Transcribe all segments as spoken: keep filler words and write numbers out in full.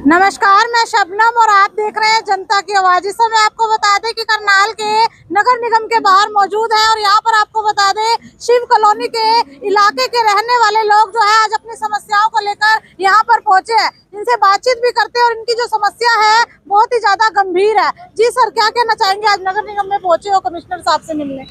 नमस्कार, मैं शबनम और आप देख रहे हैं जनता की आवाज। इस समय आपको बता दें कि करनाल के नगर निगम के बाहर मौजूद है और यहाँ पर आपको बता दें शिव कॉलोनी के इलाके के रहने वाले लोग जो है आज अपनी समस्याओं को लेकर यहाँ पर पहुंचे हैं। इनसे बातचीत भी करते हैं और इनकी जो समस्या है बहुत ही ज्यादा गंभीर है। जी सर, क्या कहना चाहेंगे? आज नगर निगम में पहुंचे हो कमिश्नर साहब से मिलने।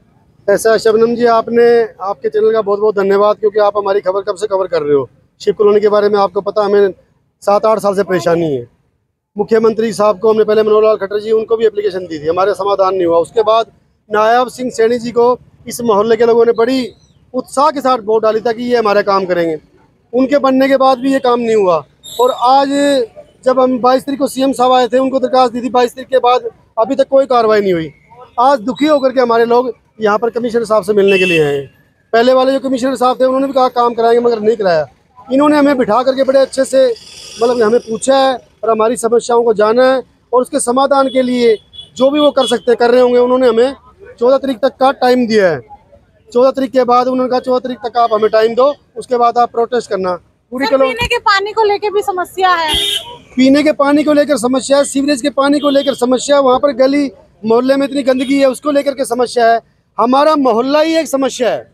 ऐसा शबनम जी, आपने आपके चैनल का बहुत बहुत धन्यवाद, क्योंकि आप हमारी खबर कब से कवर कर रहे हो। शिव कॉलोनी के बारे में आपको पता, हमें सात आठ साल से परेशानी है। मुख्यमंत्री साहब को हमने पहले मनोहर लाल खट्टर जी, उनको भी एप्लीकेशन दी थी, हमारे समाधान नहीं हुआ। उसके बाद नायब सिंह सैनी जी को इस मोहल्ले के लोगों ने बड़ी उत्साह के साथ वोट डाली था कि ये हमारा काम करेंगे। उनके बनने के बाद भी ये काम नहीं हुआ। और आज जब हम बाईस तारीख को सीएम साहब आए थे, उनको दरखास्त दी थी, बाईस तारीख के बाद अभी तक कोई कार्रवाई नहीं हुई। आज दुखी होकर के हमारे लोग यहाँ पर कमिश्नर साहब से मिलने के लिए आए हैं। पहले वाले जो कमिश्नर साहब थे उन्होंने भी कहा काम कराएंगे, मगर नहीं कराया। इन्होंने हमें बिठा करके बड़े अच्छे से मतलब हमें पूछा है और हमारी समस्याओं को जाना है और उसके समाधान के लिए जो भी वो कर सकते कर रहे होंगे। उन्होंने हमें चौदह तारीख तक का टाइम दिया है। चौदह तारीख के बाद उन्होंने कहा चौदह तारीख तक आप हमें टाइम दो, उसके बाद आप प्रोटेस्ट करना। पूरी सर, पीने के पानी को लेकर भी समस्या है। पीने के पानी को लेकर समस्या है, सीवरेज के पानी को लेकर समस्या है, वहाँ पर गली मोहल्ले में इतनी गंदगी है उसको लेकर के समस्या है। हमारा मोहल्ला ही एक समस्या है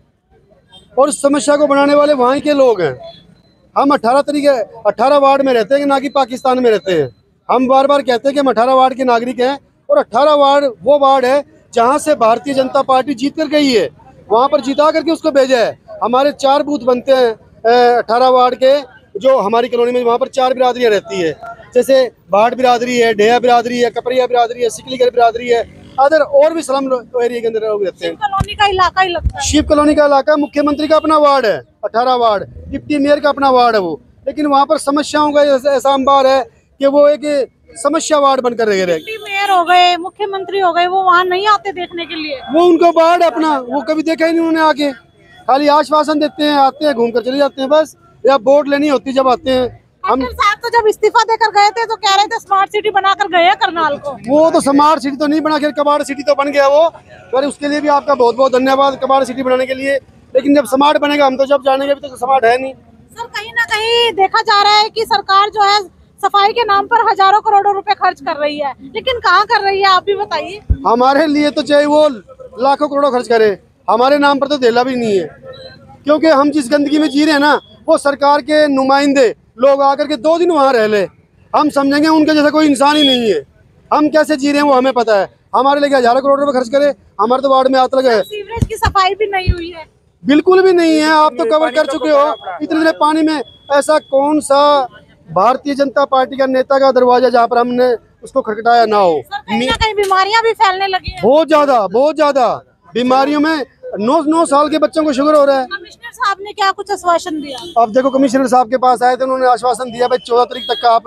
और उस समस्या को बनाने वाले वहाँ के लोग हैं। हम अठारह तरीके अठारह वार्ड में रहते हैं ना कि पाकिस्तान में रहते हैं। हम बार बार कहते हैं कि हम अठारह वार्ड के नागरिक हैं और अठारह वार्ड वो वार्ड है जहाँ से भारतीय जनता पार्टी जीत कर गई है, वहाँ पर जिता करके उसको भेजा है। हमारे चार बूथ बनते हैं अठारह वार्ड के, जो हमारी कॉलोनी में, वहाँ पर चार बिरादरियाँ रहती है, जैसे भाट बिरादरी है, ढेया बिरादरी है, कपरिया बिरादरी है, सिकलीगर बिरादरी है, अदर और भी स्लम एरिया के अंदर लोग रहते हैं। कॉलोनी का इलाका ही लगता है। शिव कॉलोनी का इलाका मुख्यमंत्री का अपना वार्ड है, अठारह वार्ड, डिप्टी मेयर का अपना वार्ड है वो, लेकिन वहाँ पर समस्याओं का ऐसा अंबार है कि वो एक समस्या वार्ड बनकर रह गए। डिप्टी मेयर हो गए, मुख्यमंत्री हो गए, वो वहाँ नहीं आते देखने के लिए। वो उनका वार्ड है अपना, वो कभी देखा ही नहीं उन्होंने आके, खाली आश्वासन देते हैं, आते हैं, घूम कर चले जाते हैं बस, या वोट लेनी होती जब आते हैं। हम साहब तो जब इस्तीफा देकर गए थे तो कह रहे थे स्मार्ट सिटी बनाकर गए हैं करनाल को। वो तो स्मार्ट सिटी तो नहीं बना, खैर कबाड़ सिटी तो बन गया वो, पर उसके लिए भी आपका बहुत बहुत धन्यवाद कबाड़ सिटी बनाने के लिए। लेकिन जब स्मार्ट बनेगा हम तो जब जानेंगे, अभी तो स्मार्ट है नहीं। सर, कहीं ना कहीं देखा जा रहा है कि सरकार जो है सफाई के नाम पर हजारों करोड़ों रुपए खर्च कर रही है, लेकिन कहाँ कर रही है आप भी बताइए। हमारे लिए तो चाहे वो लाखों करोड़ों खर्च करे, हमारे नाम पर तो देला भी नहीं है, क्योंकि हम जिस गंदगी में जी रहे हैं ना, वो सरकार के नुमाइंदे लोग आकर के दो दिन वहाँ रह ले, हम समझेंगे उनके जैसा कोई इंसान ही नहीं है। हम कैसे जी रहे हैं वो हमें पता है। हमारे लिए हजारों करोड़ रुपए खर्च करे, हमारे तो वार्ड में आग लगे। सीवरेज की सफाई भी नहीं हुई है। बिल्कुल भी नहीं है। आप तो कवर कर चुके हो इतने इतने पानी में। ऐसा कौन सा भारतीय जनता पार्टी का नेता का दरवाजा जहाँ पर हमने उसको खटखटाया ना हो। कहीं ना कहीं बीमारियां भी फैलने लगी हैं। बहुत ज्यादा बहुत ज्यादा बीमारियों में नौ नौ साल के बच्चों को शुगर हो रहा है। कमिश्नर साहब ने क्या कुछ आश्वासन दिया? अब देखो, कमिश्नर साहब के पास आए थे, उन्होंने आश्वासन दिया भाई चौदह तारीख तक का आप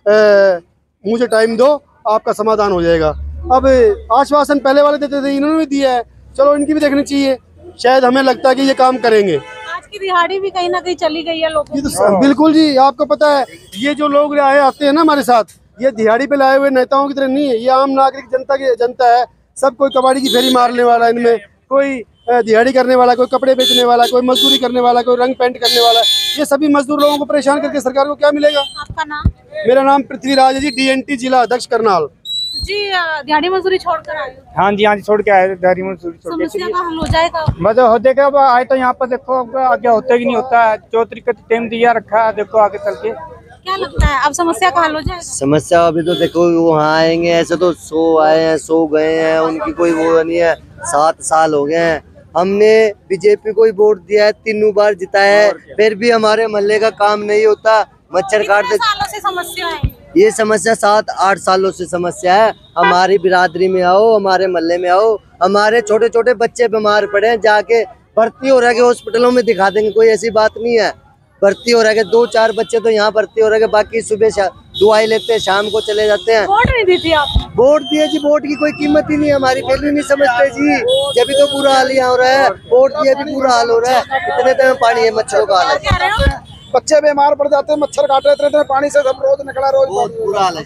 ए, मुझे टाइम दो, आपका समाधान हो जाएगा। अब आश्वासन पहले वाले देते थे, इन्होंने भी दिया है, चलो इनकी भी देखनी चाहिए। शायद हमें लगता है कि ये काम करेंगे। आज की दिहाड़ी भी कहीं ना कहीं चली गई है लोगों की। तो बिल्कुल जी, आपको पता है ये जो लोग आए आते हैं ना हमारे साथ, ये दिहाड़ी पे लाए हुए नेताओं की तरह नहीं है। ये आम नागरिक जनता की जनता है। सब कोई कबाड़ी की फेरी मारने वाला, इनमें कोई दिहाड़ी करने वाला, कोई कपड़े बेचने वाला, कोई मजदूरी करने वाला, कोई रंग पेंट करने वाला। ये सभी मजदूर लोगों को परेशान करके सरकार को क्या मिलेगा? आपका नाम? मेरा नाम पृथ्वीराज है जी, डीएनटी जिला अध्यक्ष करनाल जी। दिहाड़ी मजदूरी छोड़कर आए? हाँ जी, हाँ जी, छोड़ के आए दिहाड़ी मजदूरी छोड़ के। समस्या का हल हो जाएगा? मतलब हो देगा अब आए तो यहाँ पर देखो अब आगे होता कि नहीं होता है। चौदह तारीख का टाइम दिया रखा है, देखो आगे चल के क्या लगता है अब समस्या का हल हो जाएगा? समस्या अभी तो देखो वहाँ आएंगे, ऐसे तो सो आए हैं, सो गए हैं, उनकी कोई वो नहीं है। सात साल हो गए हैं, हमने बीजेपी को ही वोट दिया है, तीनों बार जिताया है, फिर भी हमारे मोहल्ले का काम नहीं होता। मच्छर काट दे। सालों से समस्या है ये समस्या, सात आठ सालों से समस्या है। हमारी बिरादरी में आओ, हमारे मोहल्ले में आओ। हमारे छोटे छोटे बच्चे बीमार पड़े हैं, जाके भर्ती हो रहे हैं, हॉस्पिटलों में दिखा देंगे, कोई ऐसी बात नहीं है। भर्ती हो रहा है, दो चार बच्चे तो यहाँ भर्ती हो रहे हैं, बाकी सुबह दवाई लेते हैं, शाम को चले जाते हैं। वोट नहीं दी थी आपने? वोट दिए जी, वोट की कोई कीमत ही नहीं है, हमारी वैल्यू नहीं समझते जी। जब भी तो पूरा हाल यहाँ हो रहा है, वोट दिए भी पूरा हाल हो रहा है। इतने इतने पानी है, मच्छरों का हाल है, बच्चे बीमार पड़ जाते हैं, मच्छर काट रहे थे पानी से, सब रोज निकला, रोज पूरा हाल है।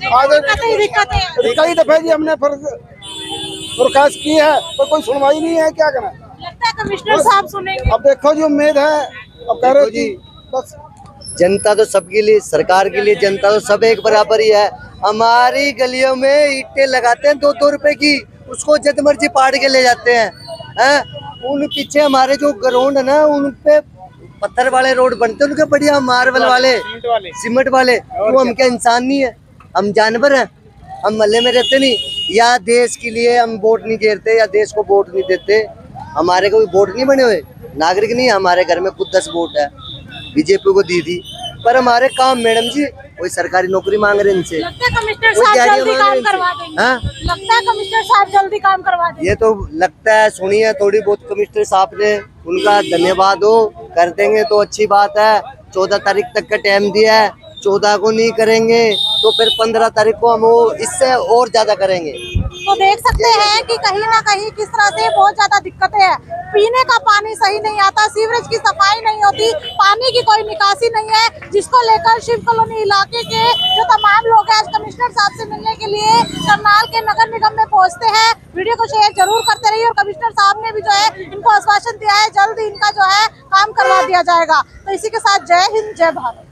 कई दफे जी हमने दरखास्त की है पर कोई सुनवाई नहीं है, क्या करना। लगता है कमिश्नर साहब सुनेंगे। अब देखो जी, उम्मीद है, अब कह रहे जी बस जनता तो सबके लिए, सरकार के लिए जनता तो सब एक बराबर ही है। हमारी गलियों में ईंटें लगाते हैं दो दो रुपए की, उसको जब मर्जी पाड़ के ले जाते हैं, हैं? उन पीछे हमारे जो ग्राउंड है ना, उन पे पत्थर वाले रोड बनते हैं, उनके बढ़िया मार्बल वाले, सीमेंट वाले। वो हम क्या इंसान नहीं है? हम जानवर हैं? हम मल्ले में रहते नहीं? या देश के लिए हम वोट नहीं देते, या देश को वोट नहीं देते? हमारे को वोट नहीं बने हुए, नागरिक नहीं। हमारे घर में खुद दस वोट है, बीजेपी को दी थी, पर हमारे काम मैडम जी कोई सरकारी नौकरी मांग रहे हैं इनसे। लगता है कमिश्नर साहब जल्दी काम करवा देंगे। हाँ? लगता है कमिश्नर साहब जल्दी काम करवा देंगे। ये तो लगता है, सुनिए थोड़ी बहुत कमिश्नर साहब ने, उनका धन्यवाद हो, कर देंगे तो अच्छी बात है। चौदह तारीख तक का टाइम दिया है, चौदह को नहीं करेंगे तो फिर पंद्रह तारीख को हम वो इससे और ज्यादा करेंगे। तो देख सकते हैं कि कहीं ना कहीं किस तरह से बहुत ज्यादा दिक्कतें हैं। पीने का पानी सही नहीं आता, सीवरेज की सफाई नहीं होती, पानी की कोई निकासी नहीं है, जिसको लेकर शिव कॉलोनी इलाके के जो तमाम लोग हैं आज कमिश्नर साहब से मिलने के लिए करनाल के नगर निगम में पहुंचते हैं। वीडियो को शेयर जरूर करते रहिए। और कमिश्नर साहब ने भी जो है इनको आश्वासन दिया है जल्द इनका जो है काम करवा दिया जाएगा। तो इसी के साथ जय हिंद, जय भारत।